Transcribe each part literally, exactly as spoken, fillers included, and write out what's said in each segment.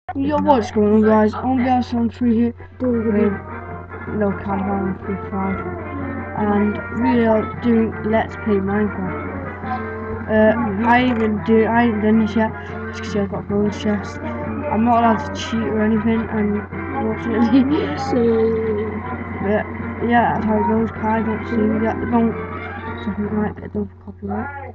Yo, what's going on, guys? I'm Gas on three here with no camera on three five, and we are doing Let's Play Minecraft. Uh, I ain't do I ain't done this yet. As you can see, I've got bonus chest. I'm not allowed to cheat or anything, unfortunately. So, but yeah, that's how it goes. Guys, don't see that. Don't. Something might get done for copyright,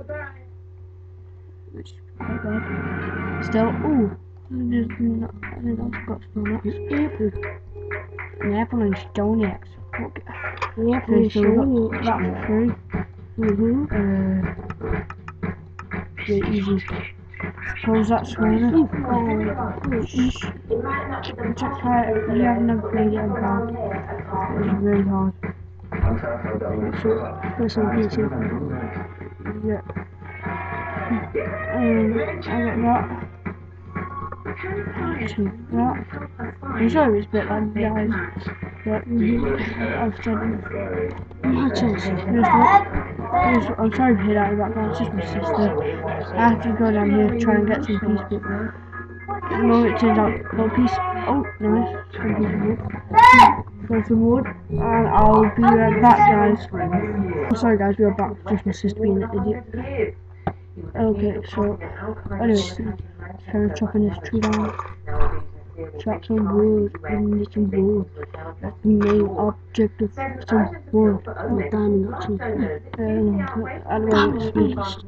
which is quite bad. Still, ooh. I just not, I don't forgot to know that. apple. An apple and stone axe. Okay. An apple Okay, and so we stone got axe. that for free. Mm-hmm. Uh, very easy. Suppose that's one. You fell. Shh. Check how you have never played it on hard. It was really hard. So, that's on P C. Yeah. Um, I got that. Actually, that. I'm sorry it's a bit like guys, but I've said it. My chest. Here's what, here's what, I'm sorry to hear that in the background, it's just my sister. I have to go down here to try and get some peace, but no, it turns out no peace. Oh, nice, some piece of wood. Throw some wood, and I'll be right back, guys. Oh, sorry, guys, we are back. Just my sister being an idiot. Okay, so, anyways, kind of chopping this tree down. Chop some wood, we need some wood. That's the main objective, some wood. With diamond actually. Um, anyway, it's finished.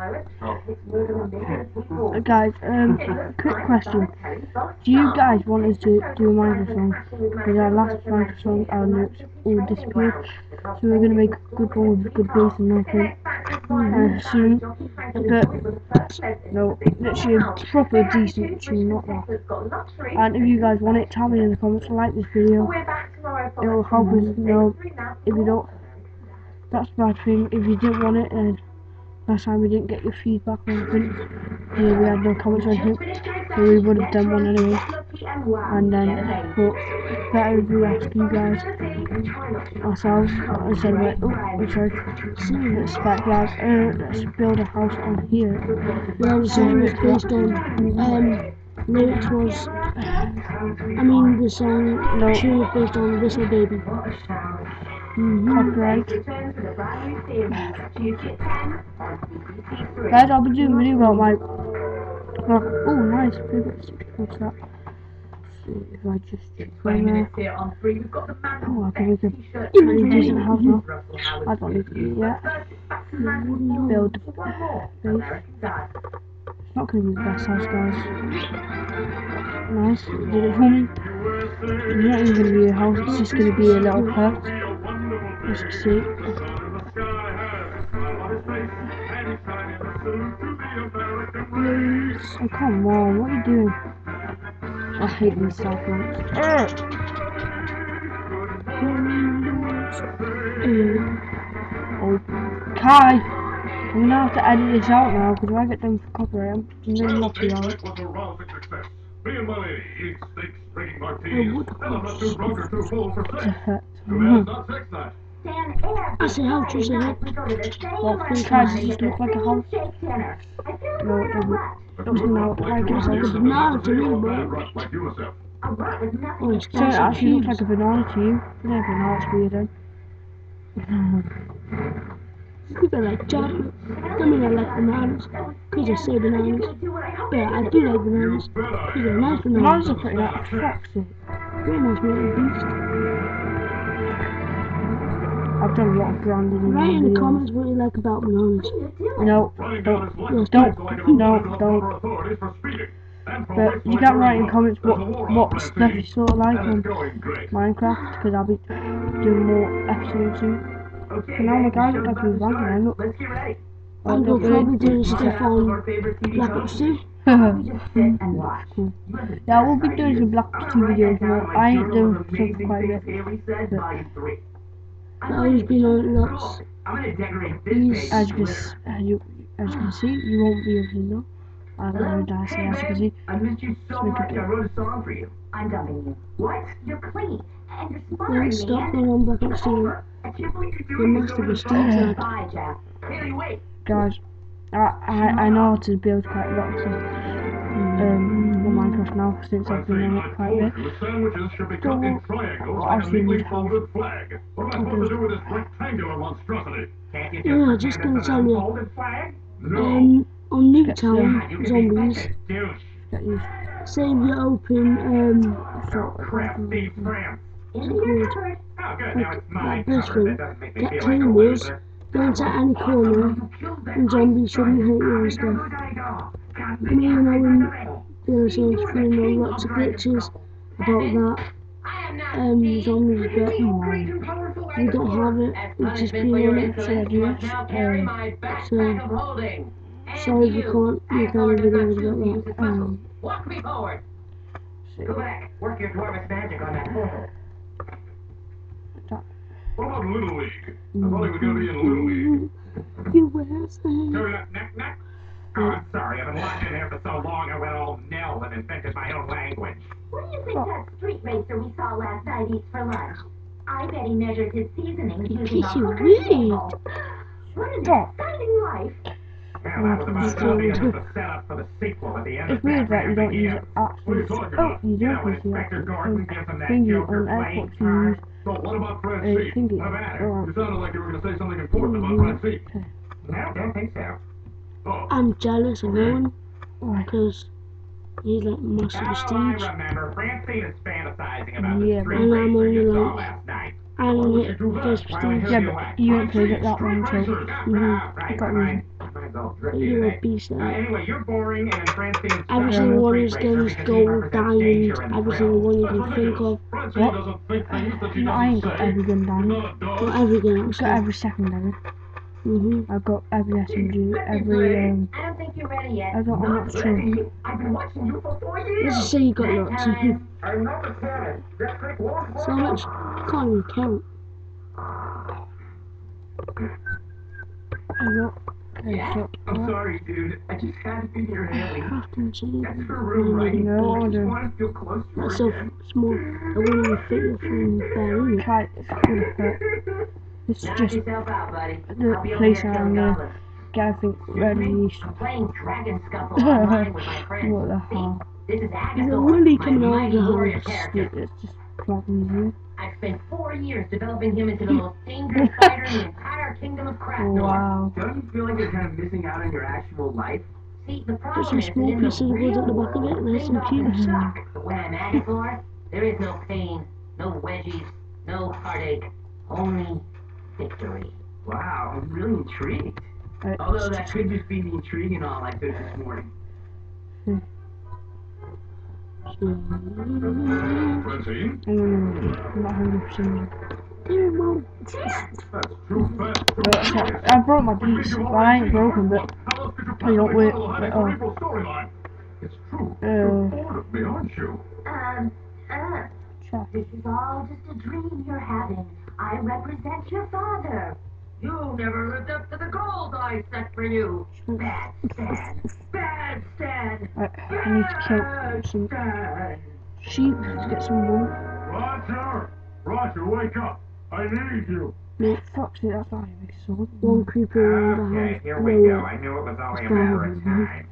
Uh, guys, um, quick question. Do you guys want us to do a Minecraft song? Because our last Minecraft song, our notes all disappeared. So we're going to make a good one with good bass and nothing uh, soon. But, no, literally a proper decent tune, not that. And if you guys want it, tell me in the comments, like this video. It will help us know. If you don't, that's a bad thing. If you didn't want it, and last time we didn't get your feedback or anything, yeah, we had no comments or anything, so we would have done one anyway. And then, but it's better if we ask you guys ourselves instead of like, oh, I'm sorry, let's back guys, uh, let's build a house on here. Well, the song was based on, um, lyrics was, I mean, the song No. tune was based on Whistle Baby. Mm-hmm. Copyright. Guys, I'll be doing a video about my. Uh, oh, nice. What's that? See if I just check from there. Oh, I can make a pretty decent house now. I don't need to do it yet. Build the base. It's not going to be the best house, guys. Nice. It did it for me. It's not even going to be a house, it's just going to be a little hut. As you can see. Oh, come on, what are you doing? I hate these cell phones. Okay. I'm gonna have to edit this out now because if I get done for copyright, I'm really not be on it. Me and my lady eating steaks, drinking martinis, and a two drunk or two fools for sex. Mm-hmm. Well, not sex night. I said, how choose a hut? Well, three times it just look like a house. No, it doesn't. It doesn't now like a It's like a house. banana to me, bro. Rock like UNICEF. Oh, it's So it actually looks like cubes. a banana to you. Yeah, banana's weird then. People like chocolate. I mean, I like bananas. Because I say bananas. Yeah, I do like bananas. Because they're nice Bananas bananas. are pretty like attractive. Very nice little beast. I've done a lot of branding in my Write in the videos. comments what you like about bananas. No, Running down his license don't, plates like a no, reporter don't. for authorities for speeding. And for But wasteful you can't write in ignorance. comments what There's a war what on stuff Tennessee, you sort of like and on it's going great. Minecraft, because I'll be doing more episodes soon. Okay, Now my then, guy show's looks like about he's to ranking, start. I look. Let's get ready. Oh, And we'll look, probably do really? stuff Some of our on favorite T V Black shows. Ops two. We just sit and watch. Cool. Yeah, we'll be doing some Black Ops two videos more. I ain't doing stuff quite a bit. Haley said, volume three. I've always been on lots. I'm gonna decorate this These- page. As you can, s- as you, as you can see, you won't be able to know. I don't know, Darcy, as you can see. I missed you so Let's make a much. I bit. wrote a song for you. I'm dumping you. What? You're clean. And you're smothering Don't me. stop and going on Black Ops it's two. over. I can't believe you're There doing must have this been over the Steve phone. Jack. Bye, Jack. Haley, wait. Guys, I, I, I know how to build quite a lot of stuff. Um, on Minecraft now since I've been on it quite a bit. The sandwiches should be So, cut in triangles what like else a do you neatly need to have? folded flag. What am I supposed to do with this rectangular monstrosity? Can't you Yeah, just just pretend gonna it's tell an you. unfolded flag? No. Um, on Get Newtown You can be Zombies, such a douche. Get used say you open um Oh, crap, Steve Tramp. Into your cupboard. Oh, good, now it's my like this cover. one. That doesn't make me Get feel like a claymores, loser. go into any corner, and zombies shouldn't hit you and stuff. I mean, you know, in the other Saints three, you know, lots of glitches about that. Um, zombies, but we don't have it. We've just been on it. Should I do this? Um, So, sorry if we can't make any videos about that. um, Walk me forward. see. Go back. Work your dwarvish magic on that portal. That, What about Little League? I thought he was going to be in Little League. U S A. Knock, knock, knock. Oh, I'm sorry. I've been locked in here for so long I went all Nell and invented my own language. What do you think that street racer we saw last night eats for lunch? I bet he measured his seasonings using a Piece of hooker's weed. table. What an Stop. exciting life. Yeah, that was about to be the setup for the sequel at the end It's of weird that Batman you don't use Begins. it actually. Oh, you You do know, when use the Inspector Gordon actual gives him that thingy Joker on playing Xbox. You use card. So what about a Francine? thingy. What about her? Oh, You sounded like you were going to say something important about Francine. No, don't think so. Oh, I'm jealous of Owen Why? because he's like massive Oh, prestige. I remember. Francine is fantasizing about Yeah, the street and I'm racer you only saw like- last night. And Why he would hit you do that? first Why would prestige. you Yeah, do but what? you ain't played it that Street long, so racers. Ah, Mhm. right, got right. reason. Might as well But drift you're in a it. beast Uh, at it. anyway, you're boring and Francine's Every such a single one of street his racer games, because he gold, represents diamond, danger and every thrill. single one you That's can think ridiculous. of. Francine What? doesn't think things that she No, I ain't doesn't got say. every gun She's diamond. not a dog. Not every game, I've got actually. every secondary. Mhm. I've got every S M G, every um. I don't think you're ready yet. I don't. I'm not sure. I've been watching you for four years. Let's just say you got lots. Bedtime. I'm not a cannon. That trick won't So much can't even count. I got. Okay, so I'm what? sorry, dude. I just had to be near Haley. Crafting cheese. That's her room, right? No, I I just don't. want to feel close to her That's so again. small. I wouldn't even fit you from there, isn't it? Try. It's gonna hurt. It's Knock just yourself out, buddy. the I'll be over place here I'm killing gonna goblins. get everything ready. I'm playing Dragon Scuffle online with my friends. What the hell? This is Is it Agatha, really my coming out of mighty the warrior house? character. It's just plugging I've spent four years developing him into the most dangerous fighter in the entire kingdom of you. Krasnor. Wow. Don't you feel like you're kind of missing out on your actual life? See, the Just problem some is that small in the pieces of wood real at the back of it, world, and there's some things often cubes. suck. But when I'm at Agor, there is no pain, no wedgies, no heartache, only victory. Wow, I'm really intrigued. Uh, Although that could just be the intrigue and all I did this morning. Francine? I'm gonna. I'm not hundred percent. Dear Mom. That's too fast. I brought my piece. Well, I ain't broken, but How else could you I don't possibly wait. follow the But, Honey uh, Cerebral storyline? It's true. Uh, You're bored of me, aren't you? Um, uh, check. this is all just a dream you're having. I represent your father. You never lived up to the goals I set for you. Bad Stan. Bad Stan. I, I need to kill some Stan. sheep to get some wool. Roger! Roger, wake up! I need you! Fuck's sake, that's not a big sword. One creeper around the Okay, house. here No, we go. uh, I knew it was only a it's matter of fine. time.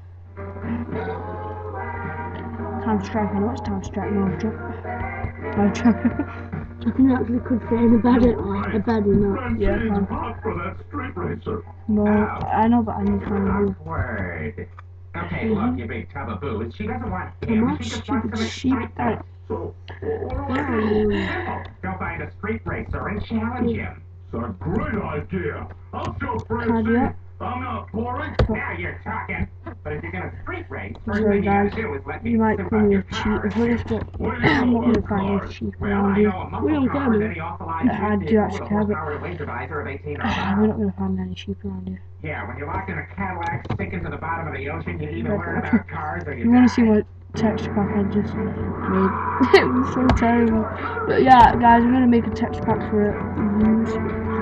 Time to strike. I know it's time to strike my truck. My truck. I think it actually could fit in a bed, a bed in that. Yeah, Francine's fine. hot for that street racer. No, I know, but I need to find wool. Awkward. Okay, look, you big tub of booze. She doesn't want Come him. on, She just wants stupid some sheep. excitement. So, what do I Yeah, do? you- Simple. Go find a street racer and challenge him. It's a great idea. I'll show Can I do Francine. that? I'm not boring. Now you're talking. But if you're gonna street race, first Sorry, thing you gotta guys. do is let me You might sip call up me your a cheat power. as well, but What do you I'm know not gonna about find any cars? sheep Well, around I here. know a muscle We don't car care, with man. any authorized Yeah, I do vehicle actually with a care, but- horsepower to weight divisor of eighteen or We're more. not gonna find any sheep around here. Yeah, when you're locked in a Cadillac sinking to the bottom of the ocean, you either learn about cars or you You wanna die. see what texture pack I just made? It was so terrible. But yeah, guys, I'm gonna make a texture pack for it. Use.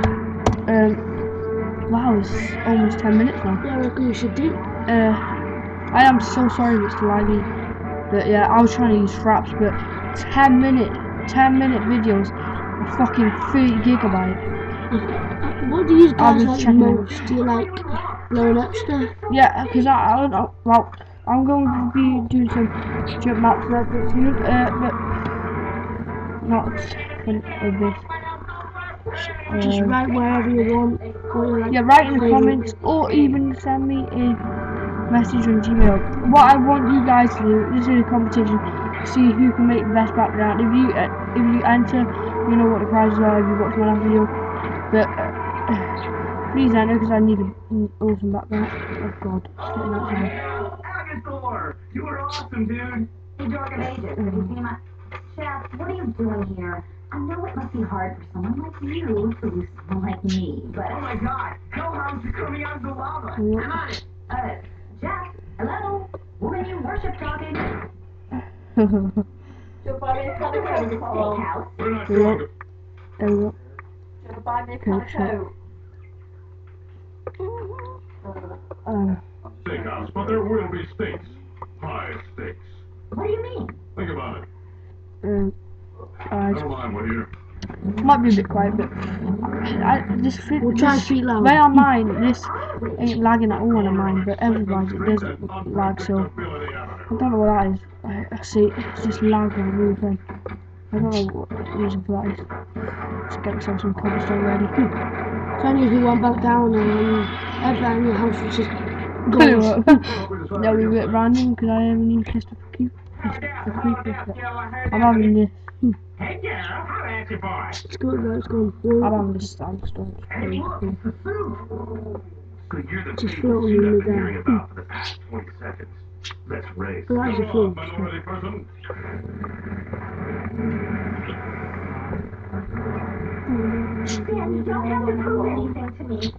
Um, wow, it's almost ten minutes now. Yeah, I reckon we should do. Uh, I am so sorry if it's laggy. But yeah, I was trying to use fraps, but ten minute, ten minute videos are fucking thirty gigabyte. Uh, what do you I'll guys just like check most? Do you like blowing up stuff? Yeah, because I, I don't know. Well, I'm going to be doing some jump maps like this, uh, but not fun of this. Just Um, write wherever you want. What you like. yeah, write in the favourite. comments or even send me a message on Gmail. What I want you guys to do, this is a competition, see who can make the best background. If you uh, if you enter, you know what the prizes are if you watch my last video. But uh, please enter because I need an awesome background. Oh god, getting that sound. Agathor! You were awesome, dude! Hey, Dork of Ages, have you seen my... Chef, what are you doing here? I know it must be hard for someone like you to lose someone like me, but... Oh my god! Hellhounds are coming out of the lava! I'm on it! Uh, Jeff, hello? Woman you worship talking. She'll buy me a ton of coat, Paul. Steakhouse. We're not Yeah. going to... There we go. She'll buy me a ton of coat. Um, Steakhouse, but there will be steaks. High stakes. What do you mean? Think about it. um, guys, Never mind what you. might be a bit quiet, but I, I just feel We'll try and this, speak loud. when on mine, this ain't lagging at all on mine, but everybody's it doesn't lag, so I don't know what that is. I, I see it's just lag on the whole thing. I don't know what the reason for that is. Just get myself some cobblestone ready. So if you went back down and um, everything in your house was just Tell you gone. what, that was a bit random because I haven't even kissed a creep. A creeper. I'm having this. Hey, Daryl, how about you, boy? It's good, let's go. I'm Well, having this sandstone. It's Hey, pretty look, cool. it's the food! So you're the Just people floating you've in been the hearing air. about for the past twenty seconds. Let's race. that's a Come fool. on, minority person. Dan, you don't have to prove anything to me.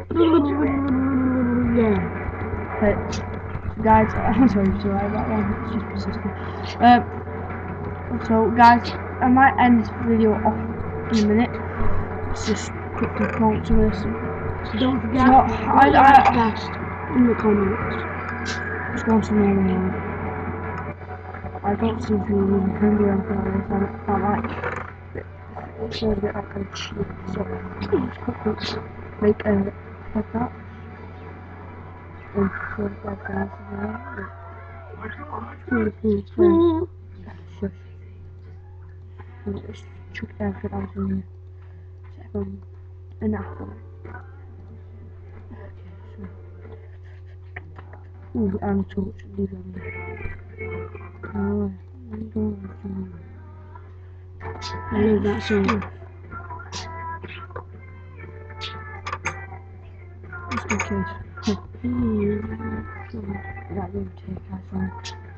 Uh, yeah. But guys, I'm sorry to lie about that. It's just persistent. Um, so guys, I might end this video off in a minute. Let's just quickly prompt some of this. Don't forget, So, what I- you I- like best in the comments. Let's go on to normal mode. I don't seem to be using hungry or anything like this. I don't like it. It feels a bit like I'm cheap. So let's quickly make a like that. And so that guys there. Mm-hmm. Shush. And just chuck everything out in here. Second, an apple. Okay, so. Ooh, and torch. Leave it on there. Oh, I'm going to. I love that song. Just in case. That would take us on.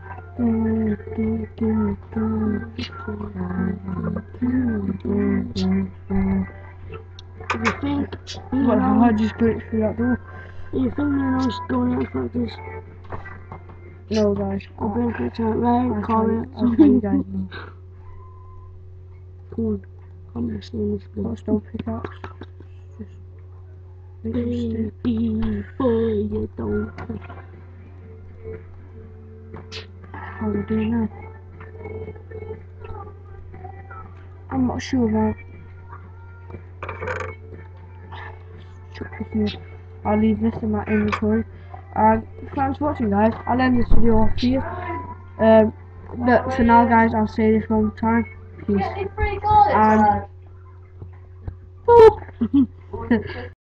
If you think, you What, know, I just glitched through that door? if you think you're not going out like this, No, guys. I'll I'll, break it out, right? I'll, tell, Comment. you, I'll tell you guys now. Come on, comment saying this Got a good. stone pickaxe. Just make some stick. Baby boy, you don't. How are we doing now? I'm not sure about. Chuck this in here. I'll leave this in my inventory. And thanks for watching, guys. I'll end this video off here. Um, but for now, guys, I'll say this one more time. Peace. Get me free garlic And- bread. Boop.